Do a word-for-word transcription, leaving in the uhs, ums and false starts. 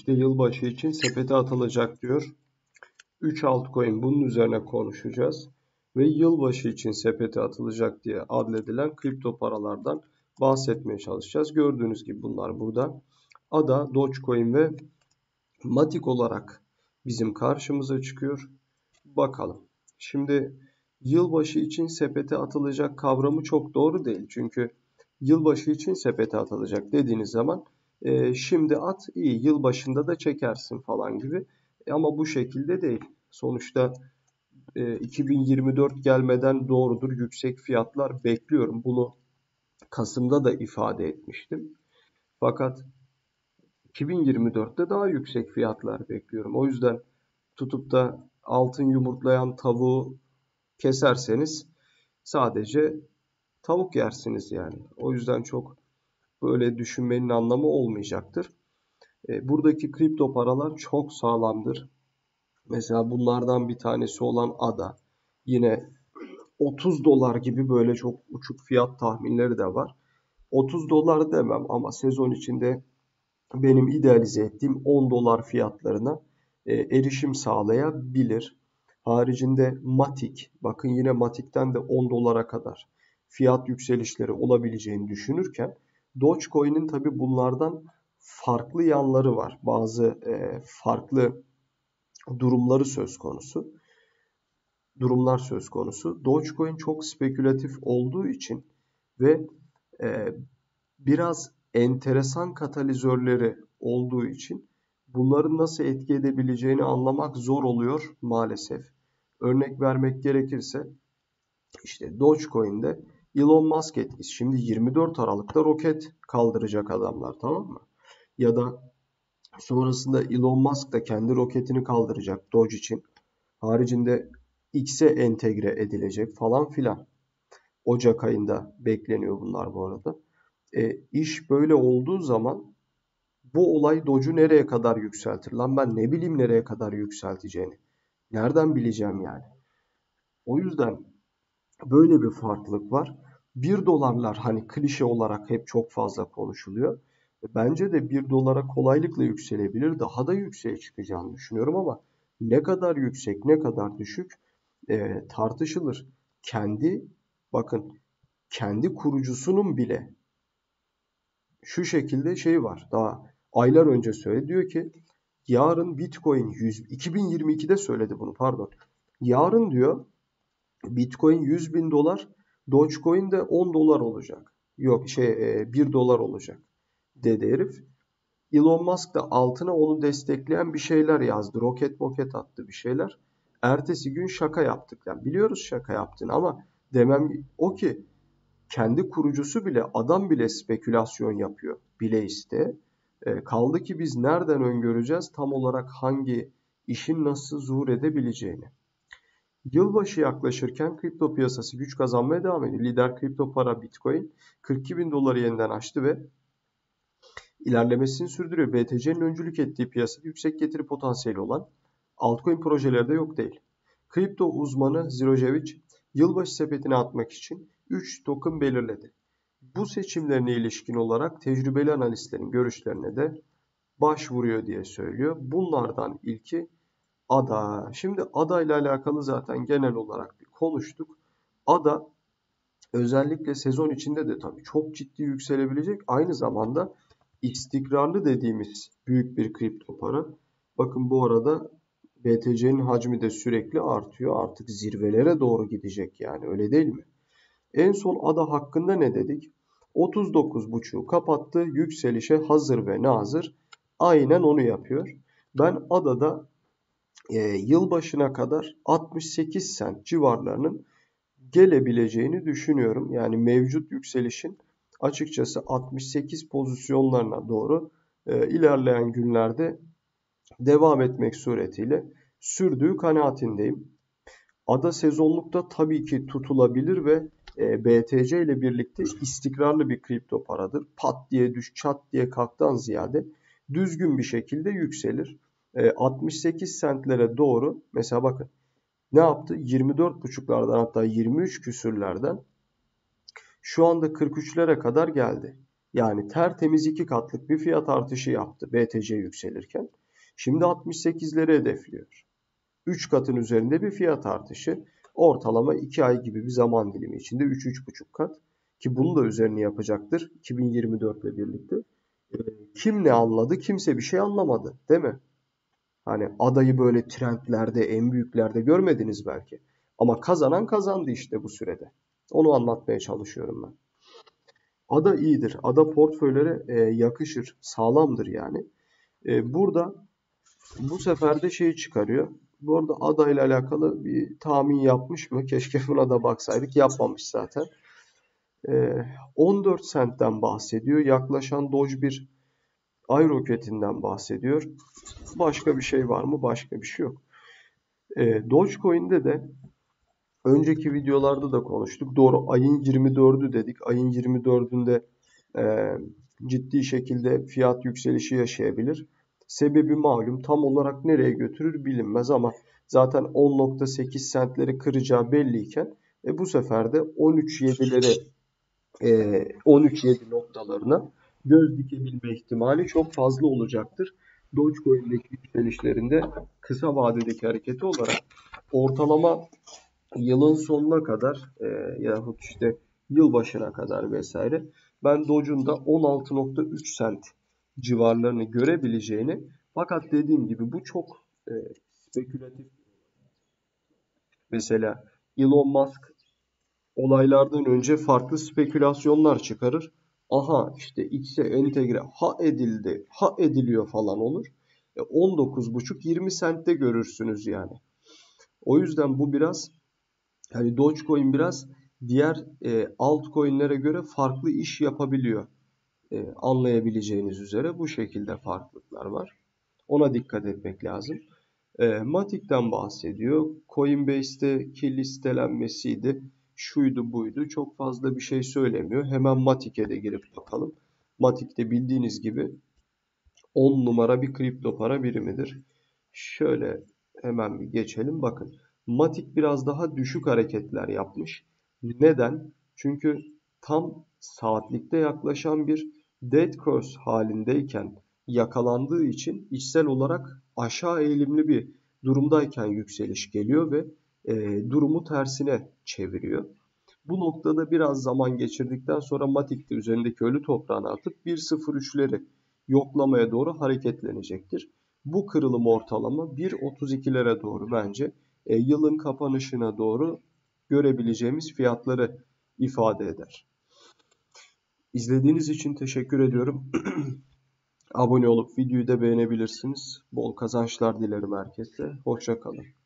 İşte yılbaşı için sepete atılacak diyor. üç altcoin bunun üzerine konuşacağız. Ve yılbaşı için sepete atılacak diye adledilen kripto paralardan bahsetmeye çalışacağız. Gördüğünüz gibi bunlar burada. A D A, Dogecoin ve Matic olarak bizim karşımıza çıkıyor. Bakalım. Şimdi yılbaşı için sepete atılacak kavramı çok doğru değil. Çünkü yılbaşı için sepete atılacak dediğiniz zaman e, şimdi at iyi yılbaşında da çekersin falan gibi. E, ama bu şekilde değil. Sonuçta e, iki bin yirmi dört gelmeden doğrudur yüksek fiyatlar bekliyorum. Bunu Kasım'da da ifade etmiştim. Fakat iki bin yirmi dörtte daha yüksek fiyatlar bekliyorum. O yüzden tutup da altın yumurtlayan tavuğu keserseniz sadece tavuk yersiniz yani. O yüzden çok böyle düşünmenin anlamı olmayacaktır. E, buradaki kripto paralar çok sağlamdır. Mesela bunlardan bir tanesi olan A D A. Yine otuz dolar gibi böyle çok uçuk fiyat tahminleri de var. otuz dolar demem ama sezon içinde benim idealize ettiğim on dolar fiyatlarına e, erişim sağlayabilir. Haricinde Matic, bakın yine Matic'ten de on dolara kadar fiyat yükselişleri olabileceğini düşünürken Dogecoin'in tabi bunlardan farklı yanları var. Bazı e, farklı durumları söz konusu. Durumlar söz konusu. Dogecoin çok spekülatif olduğu için ve e, biraz enteresan katalizörleri olduğu için bunların nasıl etki edebileceğini anlamak zor oluyor maalesef. Örnek vermek gerekirse işte Dogecoin'de Elon Musk etkisi. Şimdi yirmi dört Aralık'ta roket kaldıracak adamlar, tamam mı? Ya da sonrasında Elon Musk da kendi roketini kaldıracak Doge için. Haricinde X'e entegre edilecek falan filan. Ocak ayında bekleniyor bunlar bu arada. E, iş böyle olduğu zaman bu olay Doge'u nereye kadar yükseltir? Lan ben ne bileyim nereye kadar yükselteceğini. Nereden bileceğim yani? O yüzden böyle bir farklılık var. bir dolarlar hani klişe olarak hep çok fazla konuşuluyor. Bence de bir dolara kolaylıkla yükselebilir. Daha da yükseğe çıkacağını düşünüyorum ama ne kadar yüksek, ne kadar düşük e, tartışılır. Kendi, bakın kendi kurucusunun bile şu şekilde şey var. Daha aylar önce söyledi. Diyor ki yarın Bitcoin yüz, iki bin yirmi ikide söyledi bunu, pardon. Yarın diyor Bitcoin yüz bin dolar, Dogecoin de on dolar olacak. Yok şey bir dolar olacak dedi herif. Elon Musk da altına onu destekleyen bir şeyler yazdı. Roket moket attı bir şeyler. Ertesi gün şaka yaptık. Yani biliyoruz şaka yaptığını ama demem o ki kendi kurucusu bile, adam bile spekülasyon yapıyor bile iste. E, kaldı ki biz nereden öngöreceğiz tam olarak hangi işin nasıl zuhur edebileceğini. Yılbaşı yaklaşırken kripto piyasası güç kazanmaya devam ediyor. Lider kripto para Bitcoin kırk iki bin doları yeniden aştı ve ilerlemesini sürdürüyor. B T C'nin öncülük ettiği piyasada yüksek getiri potansiyeli olan altcoin projeleri de yok değil. Kripto uzmanı Zirojevic yılbaşı sepetine atmak için üç token belirledi. Bu seçimlerine ilişkin olarak tecrübeli analistlerin görüşlerine de başvuruyor diye söylüyor. Bunlardan ilki A D A. Şimdi A D A ile alakalı zaten genel olarak bir konuştuk. A D A özellikle sezon içinde de tabii çok ciddi yükselebilecek. Aynı zamanda istikrarlı dediğimiz büyük bir kripto para. Bakın bu arada B T C'nin hacmi de sürekli artıyor. Artık zirvelere doğru gidecek yani, öyle değil mi? En son A D A hakkında ne dedik? otuz dokuz buçuğu kapattı. Yükselişe hazır ve nazır. Aynen onu yapıyor. Ben A D A'da e, yılbaşına kadar altmış sekiz sent civarlarının gelebileceğini düşünüyorum. Yani mevcut yükselişin açıkçası altmış sekiz pozisyonlarına doğru e, ilerleyen günlerde devam etmek suretiyle sürdüğü kanaatindeyim. A D A sezonlukta tabii ki tutulabilir ve e, B T C ile birlikte istikrarlı bir kripto paradır. Pat diye düş, çat diye kalktan ziyade düzgün bir şekilde yükselir. E, altmış sekiz sentlere doğru mesela bakın ne yaptı? yirmi dört buçuklardan hatta yirmi üç küsürlerden şu anda kırk üçlere kadar geldi. Yani tertemiz iki katlık bir fiyat artışı yaptı B T C yükselirken. Şimdi altmış sekizleri hedefliyor. üç katın üzerinde bir fiyat artışı. Ortalama iki ay gibi bir zaman dilimi içinde üç üç buçuk kat. Ki bunu da üzerine yapacaktır iki bin yirmi dört ile birlikte. Ee, Kim ne anladı? Kimse bir şey anlamadı, değil mi? Hani adayı böyle trendlerde, en büyüklerde görmediniz belki. Ama kazanan kazandı işte bu sürede. Onu anlatmaya çalışıyorum ben. Ada iyidir. Ada portföylere e, yakışır. Sağlamdır yani. E, burada bu sefer de şey çıkarıyor. Bu arada Ada ile alakalı bir tahmin yapmış mı? Keşke buna da baksaydık. Yapmamış zaten. E, on dört sentten bahsediyor. Yaklaşan Doge bir ay roketinden bahsediyor. Başka bir şey var mı? Başka bir şey yok. E, Dogecoin'de de önceki videolarda da konuştuk. Doğru, ayın yirmi dördü dedik. Ayın yirmi dördünde e, ciddi şekilde fiyat yükselişi yaşayabilir. Sebebi malum, tam olarak nereye götürür bilinmez ama zaten on nokta sekiz sentleri kıracağı belliyken e, bu sefer de on üç yedileri e, on üç yedi noktalarına göz dikebilme ihtimali çok fazla olacaktır. Dogecoin'deki yükselişlerinde kısa vadedeki hareketi olarak ortalama yılın sonuna kadar e, yahut işte yılbaşına kadar vesaire ben Doge'un da on altı nokta üç sent civarlarını görebileceğini, fakat dediğim gibi bu çok e, spekülatif. Mesela Elon Musk olaylardan önce farklı spekülasyonlar çıkarır. Aha işte X'e entegre ha edildi, ha ediliyor falan olur. E, on dokuz buçuk yirmi sentte görürsünüz yani. O yüzden bu biraz, hani Dogecoin biraz diğer e, altcoin'lere göre farklı iş yapabiliyor. E, anlayabileceğiniz üzere bu şekilde farklılıklar var. Ona dikkat etmek lazım. E, Matic'ten bahsediyor. Coinbase'deki listelenmesiydi. Şuydu buydu. Çok fazla bir şey söylemiyor. Hemen Matic'e de girip bakalım. Matic de bildiğiniz gibi on numara bir kripto para birimidir. Şöyle hemen bir geçelim. Bakın. Matic biraz daha düşük hareketler yapmış. Neden? Çünkü tam saatlikte yaklaşan bir dead cross halindeyken yakalandığı için içsel olarak aşağı eğilimli bir durumdayken yükseliş geliyor ve e, durumu tersine çeviriyor. Bu noktada biraz zaman geçirdikten sonra Matic de üzerindeki ölü toprağını atıp bir nokta sıfır üçleri yoklamaya doğru hareketlenecektir. Bu kırılım ortalama bir nokta otuz ikilere doğru bence e, yılın kapanışına doğru görebileceğimiz fiyatları ifade eder. İzlediğiniz için teşekkür ediyorum. Abone olup videoyu da beğenebilirsiniz. Bol kazançlar dilerim herkese. Hoşça kalın.